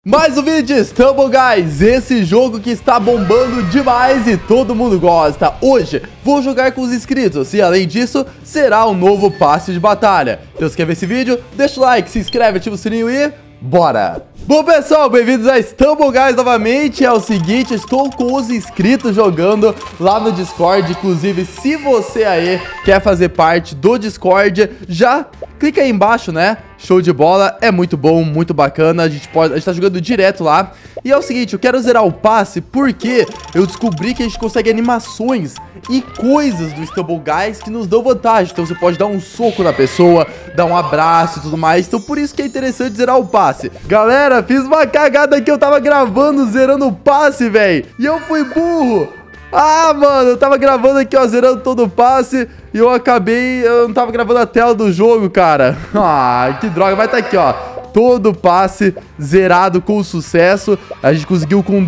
Mais um vídeo de Stumble Guys, esse jogo que está bombando demais e todo mundo gosta. Hoje vou jogar com os inscritos e além disso será um novo passe de batalha. Então se quer ver esse vídeo, deixa o like, se inscreve, ativa o sininho e bora! Bom pessoal, bem-vindos a Stumble Guys novamente. É o seguinte, estou com os inscritos jogando lá no Discord. Inclusive, se você aí quer fazer parte do Discord, já clica aí embaixo, né? Show de bola, é muito bom, muito bacana. A gente tá jogando direto lá. E é o seguinte, eu quero zerar o passe porque eu descobri que a gente consegue animações e coisas do Stumble Guys que nos dão vantagem. Então você pode dar um soco na pessoa, dar um abraço e tudo mais. Então por isso que é interessante zerar o passe. Galera, fiz uma cagada aqui, eu tava gravando, zerando o passe, velho. E eu fui burro. Ah, mano, eu tava gravando aqui, ó, zerando todo o passe. E eu não tava gravando a tela do jogo, cara. Ah, que droga, vai tá aqui, ó. Todo o passe zerado com sucesso. A gente conseguiu com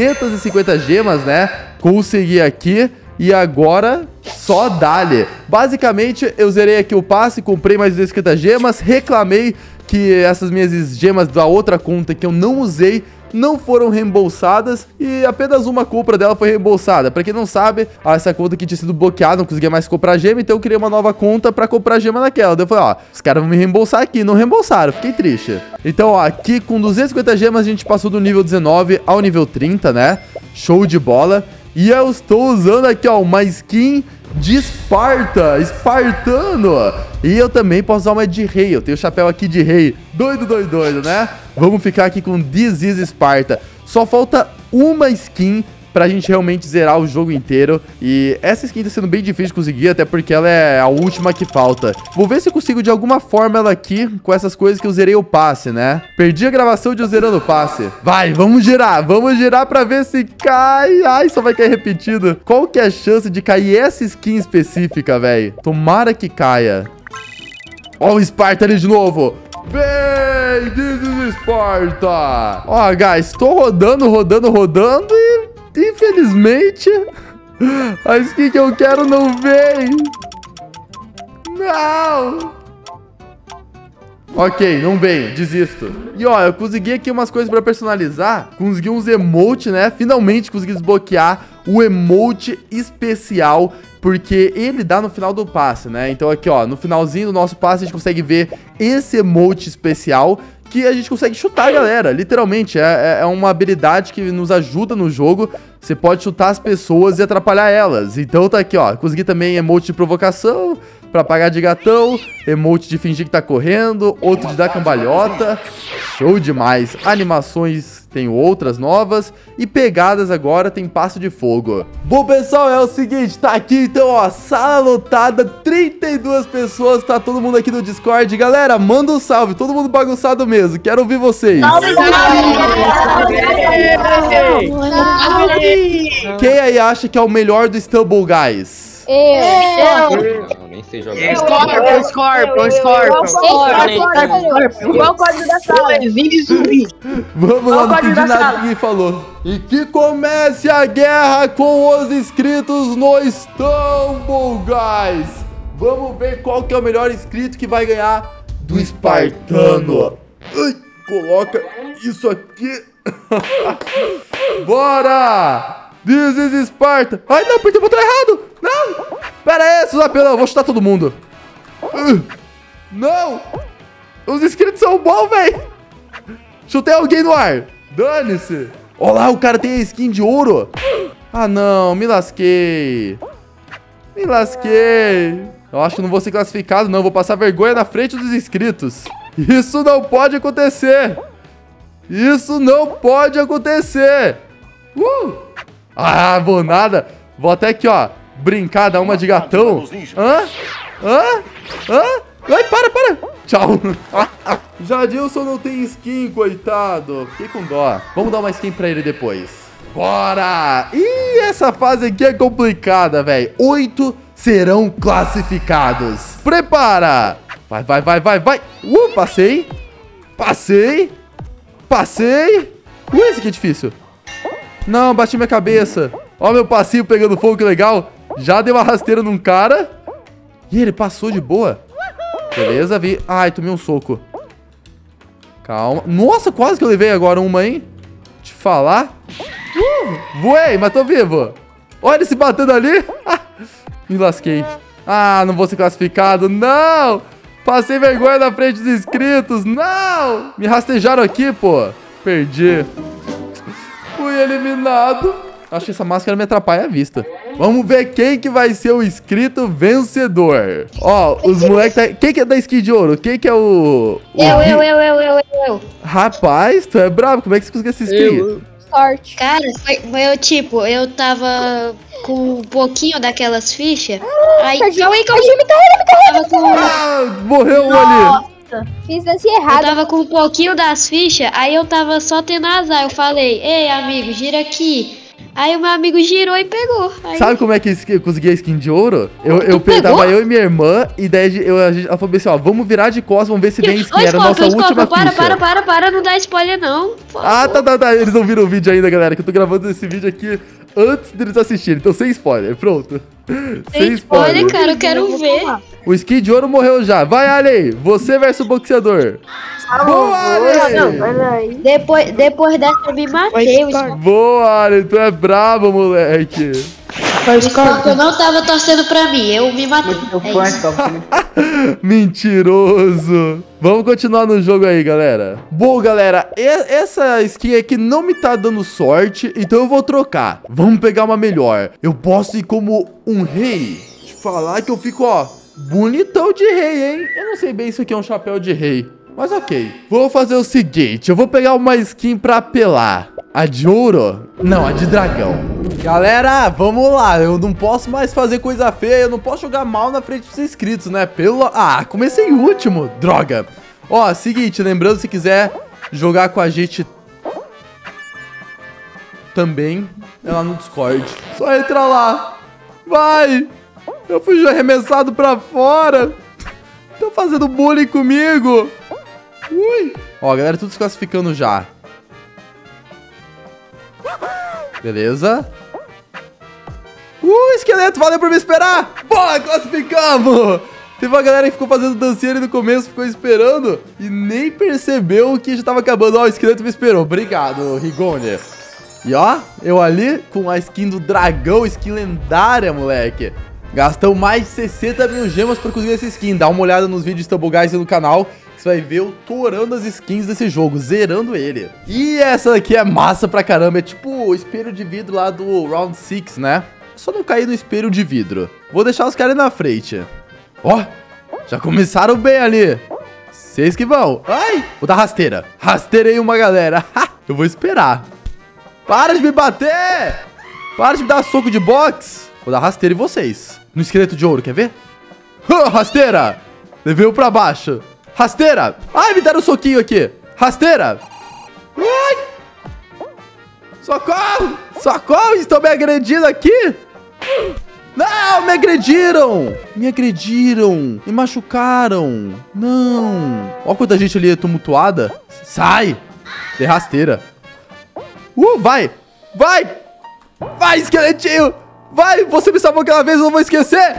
250 gemas, né? Consegui aqui. E agora, só dá-lhe. Basicamente, eu zerei aqui o passe, comprei mais 250 gemas, reclamei que essas minhas gemas da outra conta que eu não usei não foram reembolsadas e apenas uma compra dela foi reembolsada. Pra quem não sabe, essa conta aqui tinha sido bloqueada, não conseguia mais comprar gema, então eu criei uma nova conta pra comprar gema naquela. Daí eu falei, ó, os caras vão me reembolsar aqui, não reembolsaram, fiquei triste. Então, ó, aqui com 250 gemas a gente passou do nível 19 ao nível 30, né? Show de bola. E eu estou usando aqui, ó, uma skin de Esparta, espartano. E eu também posso usar uma de rei, eu tenho o chapéu aqui de rei. Doido, né? Vamos ficar aqui com This is Esparta. Só falta uma skin pra gente realmente zerar o jogo inteiro. E essa skin tá sendo bem difícil de conseguir, até porque ela é a última que falta. Vou ver se eu consigo de alguma forma ela aqui, com essas coisas que eu zerei o passe, né? Perdi a gravação de eu zerando o passe. Vai, vamos girar pra ver se cai. Ai, só vai cair repetido. Qual que é a chance de cair essa skin específica, velho? Tomara que caia. Ó o Esparta ali de novo. Vem, This is Esparta. Ó, guys, tô rodando e infelizmente a skin que eu quero não vem. Não. Ok, não vem, desisto. E ó, eu consegui aqui umas coisas pra personalizar. Consegui uns emote, né? Finalmente consegui desbloquear o emote especial, porque ele dá no final do passe, né? Então aqui, ó, no finalzinho do nosso passe a gente consegue ver esse emote especial que a gente consegue chutar a galera, literalmente. É uma habilidade que nos ajuda no jogo. Você pode chutar as pessoas e atrapalhar elas. Então tá aqui, ó, consegui também emote de provocação pra pagar de gatão, emote de fingir que tá correndo, outro de dar cambalhota. Show demais. Animações tem outras novas e pegadas agora tem passo de fogo. Bom, pessoal, é o seguinte, tá aqui então, ó, sala lotada, 32 pessoas, tá todo mundo aqui no Discord. Galera, manda um salve, todo mundo bagunçado mesmo, quero ouvir vocês. Quem aí acha que é o melhor do Stumble Guys? Eu nem sei jogar. Scorpion. Qual o código da sala? Vamos lá, não entendi nada que ninguém falou. E que comece a guerra com os inscritos no Stumble Guys. Vamos ver qual que é o melhor inscrito que vai ganhar do espartano. Ai, coloca isso aqui. Bora! This is Esparta. Ai, não, apertei o botão errado. Não. Pera aí, seus apelão. Vou chutar todo mundo. Não. Os inscritos são bons, velho. Chutei alguém no ar. Dane-se. Olha lá, o cara tem a skin de ouro. Ah, não. Me lasquei. Eu acho que não vou ser classificado, não. Vou passar vergonha na frente dos inscritos. Isso não pode acontecer. Ah, vou nada. Vou até aqui, ó, brincar, dar uma de gatão. Ai, para. Tchau. Jadilson não tem skin, coitado. Fiquei com dó. Vamos dar uma skin pra ele depois. Bora. Ih, essa fase aqui é complicada, velho. 8 serão classificados. Prepara. Vai. Passei. Esse aqui é difícil. Não, bati minha cabeça. Ó meu passinho pegando fogo, que legal. Já deu uma rasteira num cara. E ele passou de boa. Beleza, vi. Ai, tomei um soco. Calma. Nossa, quase que eu levei agora uma, hein? Te falar. Voei, mas tô vivo. Olha ele se batendo ali. Me lasquei. Ah, não vou ser classificado. Não! Passei vergonha na frente dos inscritos. Não! Me rastejaram aqui, pô. Perdi. Fui eliminado. Acho que essa máscara me atrapalha a vista. Vamos ver quem que vai ser o inscrito vencedor. Ó, os moleques... Quem que é da skin de ouro? Quem que é o... Eu. Rapaz, tu é brabo. Como é que você conseguiu essa skin? Sorte. Cara, eu tava com um pouquinho daquelas fichas. Aí, Morreu um ali. Fiz assim errado. Eu tava com um pouquinho das fichas, aí eu tava só tendo azar. Eu falei, ei, amigo, gira aqui. Aí o meu amigo girou e pegou. Aí... Sabe como é que eu consegui a skin de ouro? Tava eu e minha irmã, e daí ela falou assim, ó, vamos virar de costas, vamos ver se vem skin. Era a nossa última ficha. Para, não dá spoiler não. Ah, tá. Eles não viram o vídeo ainda, galera, que eu tô gravando esse vídeo aqui antes deles assistirem. Então sem spoiler, pronto. Sem spoiler, cara, eu quero ver. O skin de ouro morreu já. Vai, Ali, você versus o boxeador. Boa, Ali! Depois dessa eu me matei. Boa, Ali, tu é brabo, moleque. Eu não tava torcendo pra mim, eu me matei. Mentiroso. Vamos continuar no jogo aí, galera. Bom, galera, essa skin aqui não me tá dando sorte, então eu vou trocar. Vamos pegar uma melhor. Eu posso ir como um rei. Te falar que eu fico, ó, bonitão de rei, hein? Eu não sei bem se aqui é um chapéu de rei, mas ok. Vou fazer o seguinte, eu vou pegar uma skin pra apelar. A de ouro? Não, a de dragão. Galera, vamos lá. Eu não posso mais fazer coisa feia. Eu não posso jogar mal na frente dos inscritos, né? Comecei em último. Droga. Ó, seguinte, lembrando, se quiser jogar com a gente também, é lá no Discord. Só entra lá. Vai. Eu fui arremessado pra fora. Estão fazendo bullying comigo. Ui. Ó, galera, tudo se classificando já. Beleza. Esqueleto, valeu por me esperar. Boa, classificamos. Teve uma galera que ficou fazendo dancinha ali no começo, ficou esperando e nem percebeu que já tava acabando. Ó, o esqueleto me esperou. Obrigado, Rigoni. E ó, eu ali com a skin do dragão, skin lendária, moleque. Gastamos mais de 60 mil gemas pra conseguir essa skin. Dá uma olhada nos vídeos de Stumble Guys no canal, que você vai ver eu torando as skins desse jogo, zerando ele. E essa aqui é massa pra caramba, é tipo o espelho de vidro lá do Round 6, né? Só não cair no espelho de vidro. Vou deixar os caras na frente. Ó, já começaram bem ali. Vocês que vão. Ai, vou dar rasteira. Rasteirei uma galera. Eu vou esperar. Para de me bater. Para de me dar soco de boxe. Vou dar rasteira em vocês. No esqueleto de ouro, quer ver? Rasteira. Levei um pra baixo. Rasteira. Ai, me deram um soquinho aqui. Rasteira. Ai. Socorro. Socorro, estão me agredindo aqui. Não, me agrediram. Me agrediram. Me machucaram. Não. Olha quanta gente ali tumultuada. Sai. Dei rasteira. Vai. Vai. Vai, esqueletinho. Vai, você me salvou aquela vez, eu não vou esquecer.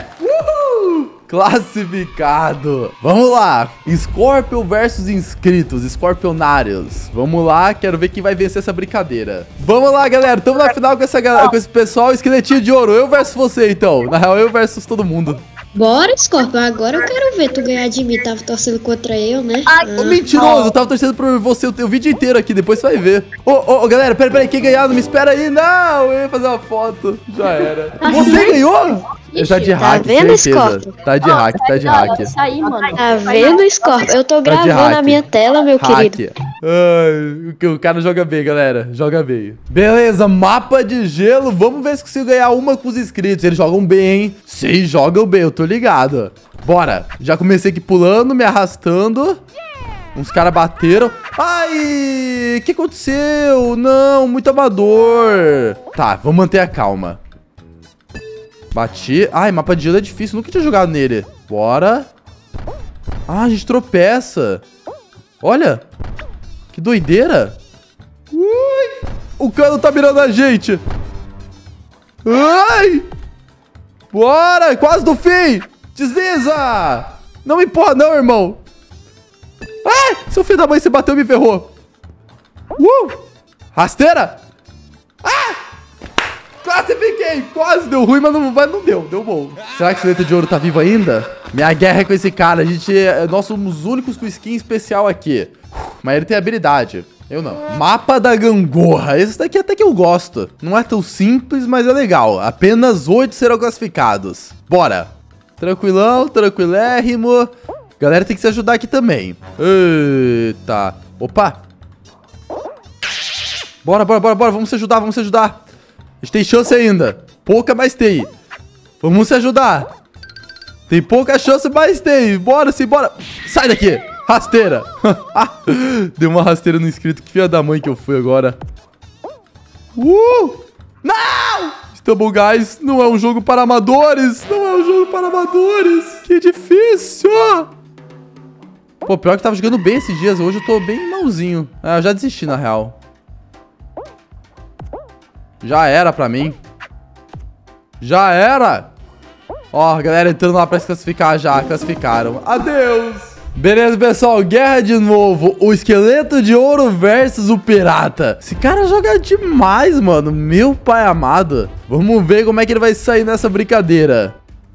Classificado. Vamos lá. Scorpion versus inscritos, Scorpionários. Vamos lá, quero ver quem vai vencer essa brincadeira. Vamos lá, galera. Estamos na final com essa galera, com esse pessoal. Esqueletinho de ouro. Eu versus você, então. Na real, eu versus todo mundo. Bora, Scorpion. Agora eu quero ver tu ganhar de mim. Tava torcendo contra eu, né? Mentiroso. Eu tava torcendo por você o vídeo inteiro aqui. Depois você vai ver. Ô, galera. Peraí. Quem ganhar? Não me espera aí. Não. Eu ia fazer uma foto. Já era. Você ganhou? Tá de hack, certeza. Tá de hack. Tá vendo, Scorpion? Eu tô gravando a minha tela, meu querido. Ai, o cara joga bem, galera. Joga bem. Beleza, mapa de gelo. Vamos ver se consigo ganhar uma com os inscritos. Eles jogam bem, hein? Vocês jogam bem, eu tô ligado. Bora. Já comecei aqui pulando, me arrastando. Uns caras bateram. Ai, o que aconteceu? Não, muito amador. Tá, vamos manter a calma. Bati. Ai, mapa de gelo é difícil. Nunca tinha jogado nele. Bora. Ah, a gente tropeça. Olha. Que doideira. Ui. O cano tá mirando a gente. Ai. Bora. Quase do fim. Desliza. Não me empurra não, irmão. Ai, seu filho da mãe, você bateu e me ferrou. Rasteira. Ah! Classifiquei. Quase deu ruim, mas não deu. Deu bom. Será que esse letra de ouro tá vivo ainda? Minha guerra é com esse cara. Nós somos os únicos com skin especial aqui. Mas ele tem habilidade. Eu não. Mapa da gangorra. Esse daqui até que eu gosto. Não é tão simples, mas é legal. Apenas 8 serão classificados. Bora. Tranquilão, tranquilérrimo. Galera tem que se ajudar aqui também. Eita. Opa. Bora. Vamos se ajudar, A gente tem chance ainda. Pouca, mas tem. Vamos se ajudar. Tem pouca chance, mas tem. Bora. Sai daqui. Rasteira. Deu uma rasteira no inscrito. Que filha da mãe que eu fui agora. Não! Stumble Guys não é um jogo para amadores. Que difícil. Pô, pior que eu tava jogando bem esses dias. Hoje eu tô bem malzinho. Eu já desisti, na real. Já era pra mim. Já era. Ó, a galera entrando lá pra se classificar já. Classificaram. Adeus. Beleza, pessoal. Guerra de novo. O esqueleto de ouro versus o pirata. Esse cara joga demais, mano. Meu pai amado. Vamos ver como é que ele vai sair nessa brincadeira.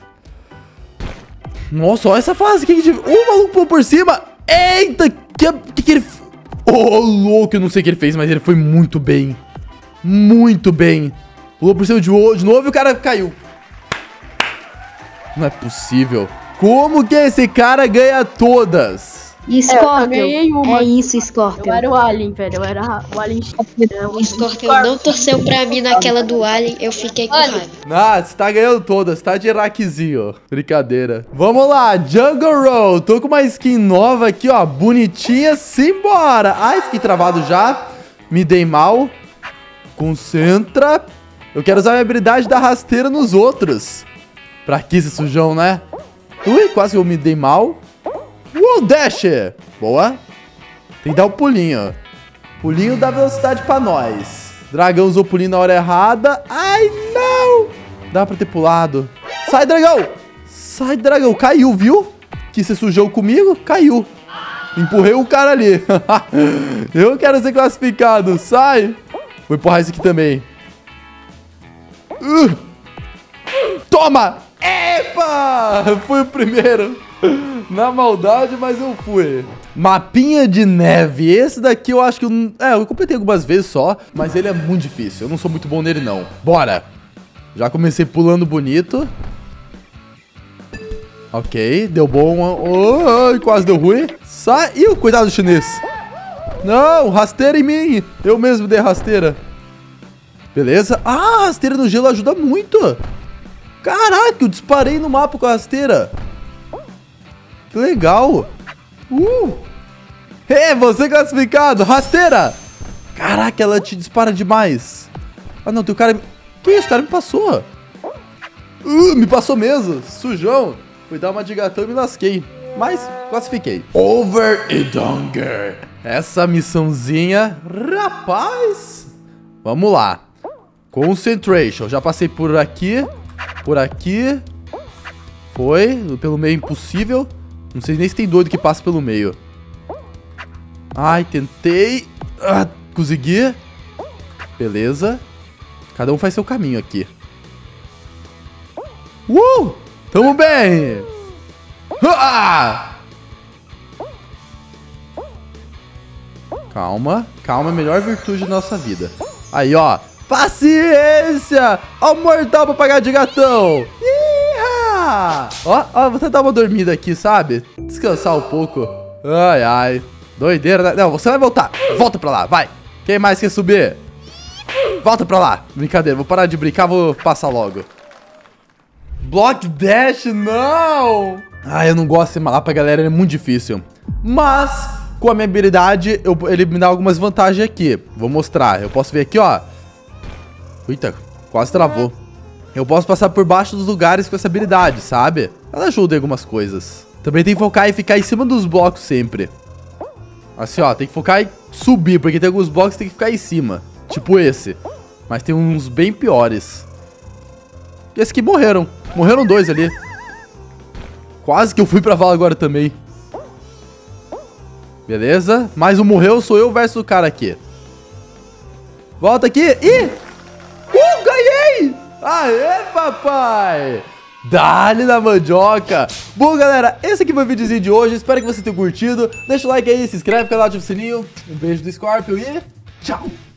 Nossa, olha essa fase. O maluco pulou por cima. Eita. Que ele... Ô, louco. Eu não sei o que ele fez, mas ele foi muito bem. Muito bem. Pulou por cima de novo e o cara caiu. Não é possível. Como que esse cara ganha todas? Scorpion. É isso, Scorpion. Eu era o Alien, velho. Eu era o Alien. O Scorpion não torceu pra mim naquela do Alien. Eu fiquei com raiva. Você tá ganhando todas. Tá de Iraquezinho. Brincadeira. Vamos lá. Jungle Roll. Tô com uma skin nova aqui, ó. Bonitinha. Simbora. Ai, fiquei travado já. Me dei mal. Concentra. Eu quero usar a minha habilidade da rasteira nos outros. Pra que esse sujão, né? Ui, quase que eu me dei mal. Dash. Boa. Tem que dar o pulinho. Pulinho dá velocidade pra nós. Dragão usou o pulinho na hora errada. Ai, não. Dá pra ter pulado. Sai, dragão. Caiu, viu? Que se sujou comigo, caiu. Empurrei o cara ali. Eu quero ser classificado. Sai. Vou empurrar esse aqui também. Toma! Epa! Fui o primeiro. Na maldade, mas eu fui. Mapinha de neve. Esse daqui eu acho que... eu completei algumas vezes só, mas ele é muito difícil. Eu não sou muito bom nele, não. Bora! Já comecei pulando bonito. Ok, deu bom. Quase deu ruim. Saiu! Cuidado, chinês. Não, rasteira em mim. Eu mesmo dei rasteira. Beleza. Ah, rasteira no gelo ajuda muito. Caraca, eu disparei no mapa com a rasteira. Que legal. Você classificado. Rasteira. Caraca, ela te dispara demais. Ah, não, tem o cara... Que isso? O cara me passou. Me passou mesmo. Sujão. Fui dar uma de gatão e me lasquei. Mas classifiquei. Over e Donger. Essa missãozinha... Rapaz. Vamos lá. Concentration. Já passei por aqui. Por aqui. Foi. Pelo meio impossível. Não sei nem se tem doido que passa pelo meio. Ai, tentei. Consegui. Beleza. Cada um faz seu caminho aqui. Tamo bem. Calma. Calma é a melhor virtude da nossa vida. Aí, ó. Paciência! Ó o mortal pra pagar de gatão! Ó, vou tentar uma dormida aqui, sabe? Descansar um pouco. Ai. Doideira, né? Não, você vai voltar. Volta pra lá, vai. Quem mais quer subir? Volta pra lá. Brincadeira, vou parar de brincar, vou passar logo. Block Dash, não! Eu não gosto de ir lá pra galera, é muito difícil. Mas, com a minha habilidade, ele me dá algumas vantagens aqui. Vou mostrar. Eu posso ver aqui, ó. Eita, quase travou. Eu posso passar por baixo dos lugares com essa habilidade, sabe? Ela ajuda em algumas coisas. Também tem que focar em ficar em cima dos blocos sempre. Assim, ó, tem que focar em subir, porque tem alguns blocos que tem que ficar em cima. Tipo esse. Mas tem uns bem piores. E esses que morreram. Morreram 2 ali. Quase que eu fui pra vala agora também. Beleza. Mais um morreu, sou eu versus o cara aqui. Volta aqui. Ih! Ganhei! Aê, papai! Dá-lhe na mandioca. Bom, galera, esse aqui foi o videozinho de hoje. Espero que você tenha curtido. Deixa o like aí, se inscreve no canal, ativa o sininho. Um beijo do Scorpio e tchau!